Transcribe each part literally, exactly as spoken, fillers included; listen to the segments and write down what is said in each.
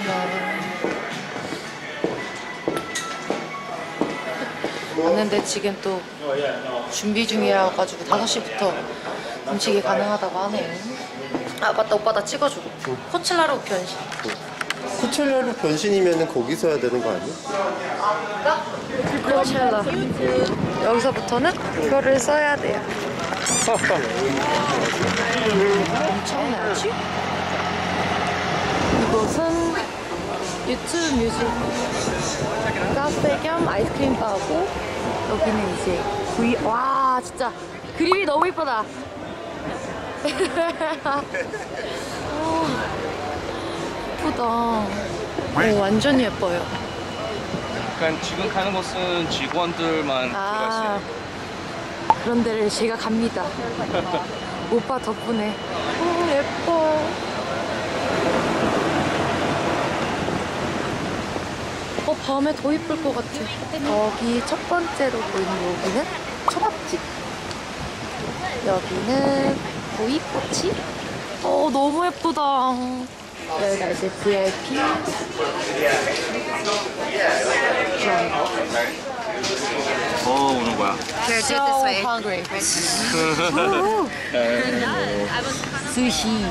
왔는데 지금 또 준비 중이라 가지고 다섯 시부터 음식이 가능하다고 하네요. 아 맞다, 오빠 나 찍어줘. 코첼라로 변신. 코첼라로 변신이면은 거기서 해야 되는 거 아니야? 코첼라. 여기서부터는 이거를 써야 돼요. 엄청나지? 이곳은 유튜브 뮤직 카페 겸 아이스크림 바고, 여기는 이제 V. 와 진짜 그림이 너무 이쁘다. 예쁘다. 오, 완전 예뻐요. 약간 지금 가는 곳은 직원들만 들어갈 수 아, 있는. 그런 데를 제가 갑니다. 오빠 덕분에. 오, 예뻐. 어, 밤에 더 이쁠 것 같아. 여기 첫 번째로 보이는 여기는 초밥집. 여기는 보이꼬치. 어, 너무 예쁘다. 여기가 이제 브이아이피. 어, 오는 거야. So hungry. 스시.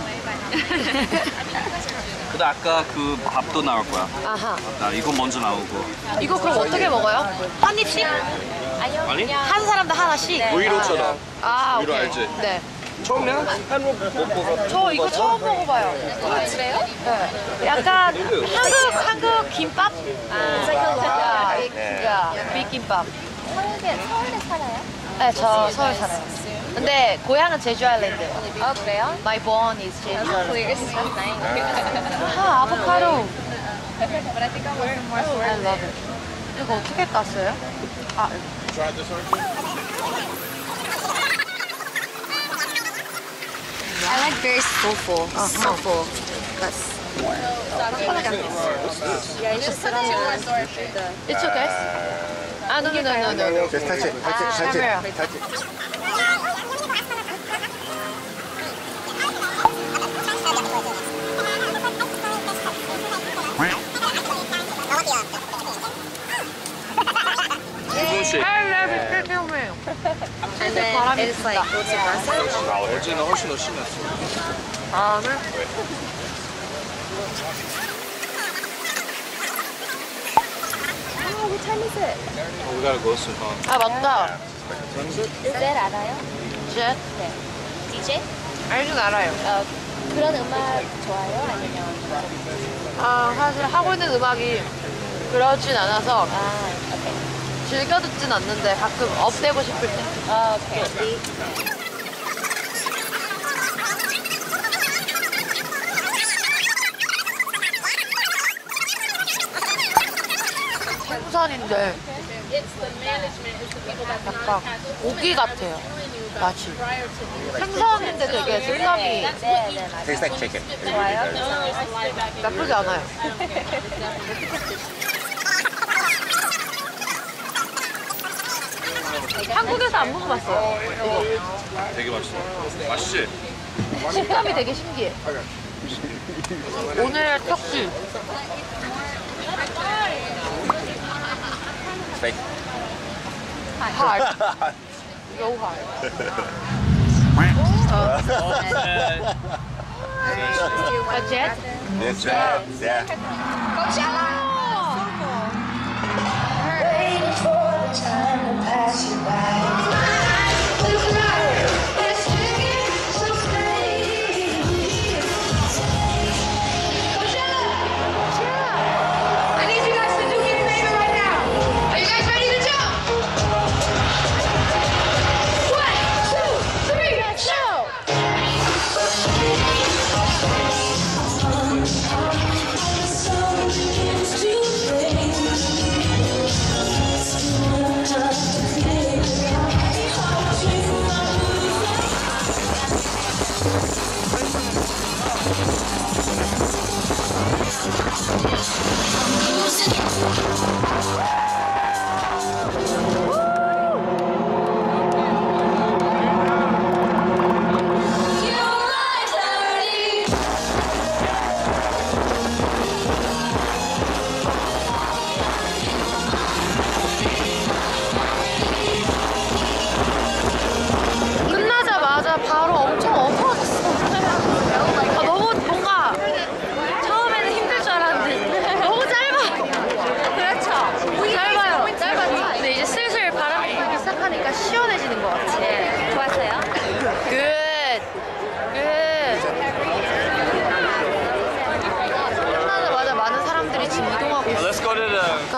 근데 아까 그 밥도 나올 거야. 아하. 나 이거 먼저 나오고. 이거 그럼 어떻게 먹어요? 한 입씩? 아니? 한 사람당 하나씩? 브이로처럼. 아, 브이로 오케이. 알지? 네. 처음이야? 한국 못 먹어. 저 이거 처음 먹어봐요. 아, 그래요? 네. 약간 한국 한국 김밥? 아, 야, 비김밥. 서울에, 서울에 살아요? 네, 저 서울 살아요. 근데 고향은 제주 아일랜드예요. 아 그래요? My born is 제주 아일랜드. nice. 아, 아보카도. But I think I'm learning more I Swahili. love it. 이거 어떻게 땄어요? 아, I like very soulful. Soulful. That's. Yeah, you just sit on the. it's okay. 아, no, no, no, no, no. Just touch it, touch it, touch it, touch it. 이분씩. I love it. Tell me. And then it's like it's aggressive. 아, 어제는 훨씬 더 심했어. 아, 네. Oh, what time is it? We gotta go soon, huh? 아, 맞다. Is that 알아요? 젯? 네. 디제이? 알긴 알아요. 어, 그런 음악 좋아해요? 아니면? 아, 사실 하고 있는 음악이 그러진 않아서 아, 오케이. 즐겨 듣진 않는데 가끔 업되고 싶을 때. 아, 오케이. 생선인데 약간 고기 같아요. 맛이. 생선인데 되게 식감이 네, 네, 맞아요. Tastes like chicken. 좋아요? 나쁘지 않아요. 한국에서 안 먹어봤어요. 이거. 되게 맛있어. 맛있지? 식감이 되게 신기해. 오늘 특집. Steak. hard. So hard. A jet? Yes, yeah, yeah. Waiting for the time to pass you by. It's taking so strange. Coachella! Coachella! I need you guys to do me a favor right now. Are you guys ready to jump? One, two, three, show! So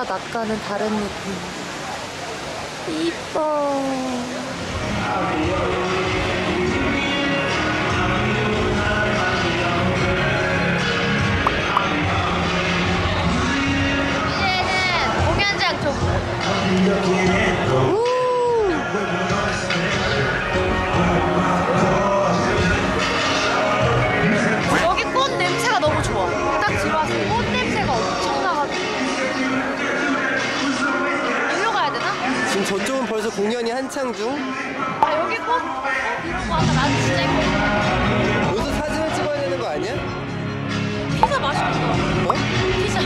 낮과는 다른 느낌. 이뻐. 이제는 공연장 쪽. 여기 꽃 냄새가 너무 좋아. 딱 들어와서 꽃 냄새가 엄청 나가지고. 일로 가야 되나? 지금 저쪽은 벌써 공연이 한창 중. 아 여기 꽃, 꽃 이런 거 아까 나는 진짜 이거 여기서 사진을 찍어야 되는 거 아니야? 피자 맛있겠다. 어? 피자.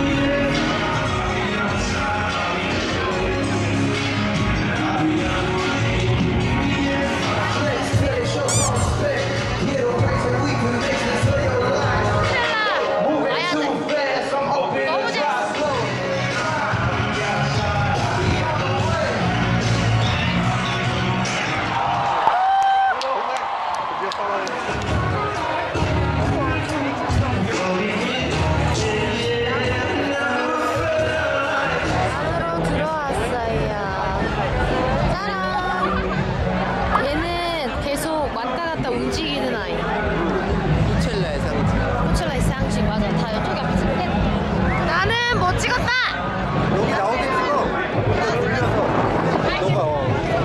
움직이는 아이. 코첼라의 상징. 코첼라의 상징. 맞아. 다 이쪽에 앞에 찍네. 나는 못 찍었다. 여기 나오게 찍어. 여기 올려서. 너가 어.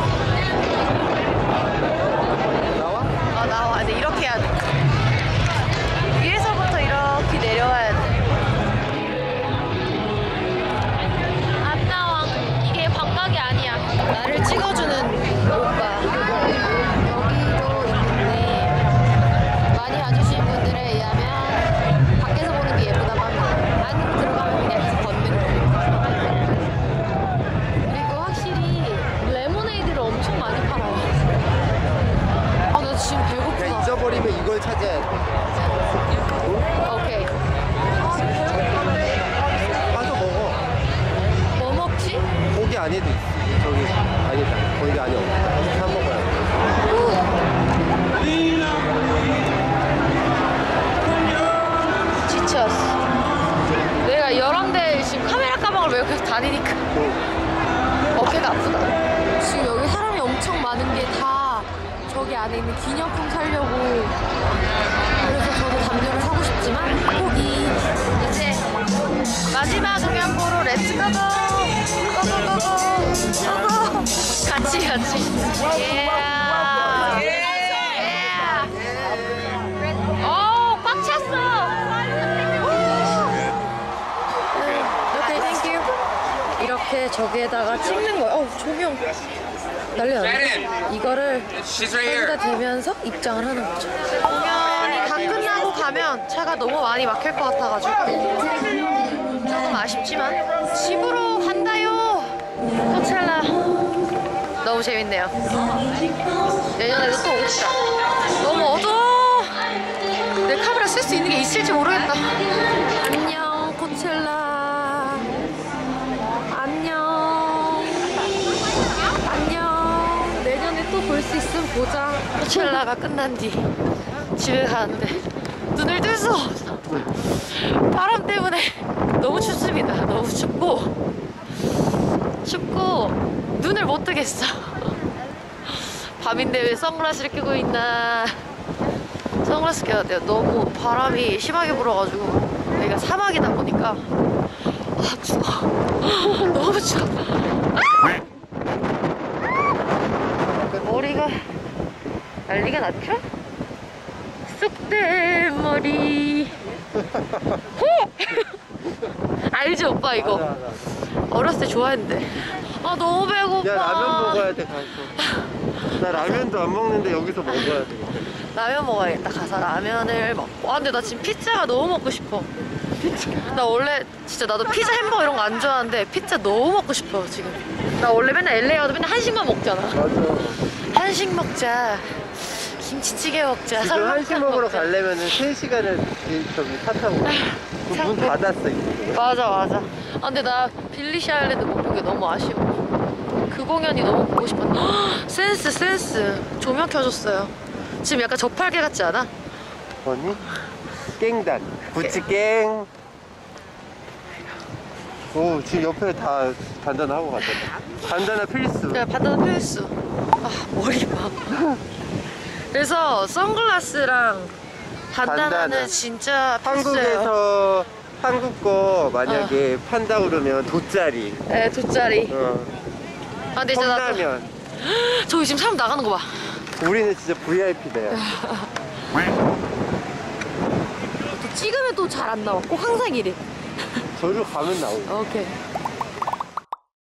나와? 어 나와. 근데 이렇게 해야 돼. 위에서부터 이렇게 내려와야 돼. 안 나와. 이게 광각이 아니야. 나를 찍어주는 오빠. 버리면 이걸 찾아야 돼. 오케이. 가서 먹어. 뭐 먹지? 고기 안에도 있어. 저기 아니다. 거기 안에 없어. 사 먹어야 돼. 지쳤어. 내가 여러 대 지금 카메라 가방을 메고 계속 다니니까 어깨가 아프다. 지금 여기 사람이 엄청 많은 게 다 저기 안에 있는 기념품 사려고. 그래서 저도 담요를 사고 싶지만 포기. 이제 마지막 공연 보러 렛츠 고고. 고고고고. 고고. 같이 같이. 예. 오, 꽉 찼어. 오케이, 땡큐. 이렇게 저기에다가 찍는 거야. 어, 조명. 난리 났네. 이거를 여기다 대면서 입장을 하는 거죠. 공연이 다 끝나고 가면 차가 너무 많이 막힐 것 같아가지고 조금 아쉽지만 집으로 간다요. 코첼라 너무 재밌네요. 내년에도 또 오고 싶다. 너무 어두워. 내 카메라 쓸 수 있는 게 있을지 모르겠다. 안녕 코첼라. 안녕. 또 볼 수 있으면 보자. 코첼라가 끝난 뒤 집에 가는데 눈을 뜰 수 없어. 바람 때문에 너무 춥습니다. 너무 춥고 춥고 눈을 못 뜨겠어. 밤인데 왜 선글라스를 끼고 있나. 선글라스 껴야 돼요. 너무 바람이 심하게 불어가지고 여기가 사막이다 보니까 아 추워. 너무 추워. 아! 머리가 난리가 났죠? 쑥대머리. 호! 알지 오빠 이거? 알아, 알아. 어렸을 때 좋아했는데. 아 너무 배고파. 야 라면 먹어야 돼 가서. 나 라면도 안 먹는데 여기서 먹어야 돼. 라면 먹어야겠다. 가서 라면을 먹고. 아 근데 나 지금 피자가 너무 먹고 싶어. 피자. 나 원래 진짜 나도 피자 햄버거 이런 거 안 좋아하는데 피자 너무 먹고 싶어 지금. 나 원래 맨날 엘에이 가도 맨날 한식만 먹잖아. 맞아. 한식 먹자. 김치찌개 먹자. 지금 한식 먹으러 가려면은 세 시간을 저기 차 타고 문 닫았어 이제. 맞아 맞아. 아 근데 나 빌리시 아일랜드 못 본 게 너무 아쉬워. 그 공연이 너무 보고 싶었는데. 헉, 센스 센스. 조명 켜줬어요. 지금 약간 저팔계 같지 않아? 뭐니? 깽단 구찌 깽. 오, 지금 옆에 다 반다나 하고 갔잖아. 반다나 필수. 야, 바다는 필수. 아, 머리 봐. 그래서 선글라스랑 반다나는 반다나. 진짜 필수예요. 한국에서 한국 거 만약에 판다 그러면 돗자리. 네, 돗자리. 어. 아, 근데 진짜 나도 컵라면. 저기 지금 사람 나가는 거 봐. 우리는 진짜 브이아이피네요. 또 찍으면 또 잘 안 나와. 꼭 항상 이래. 저리로 가면 나오고. 오케이.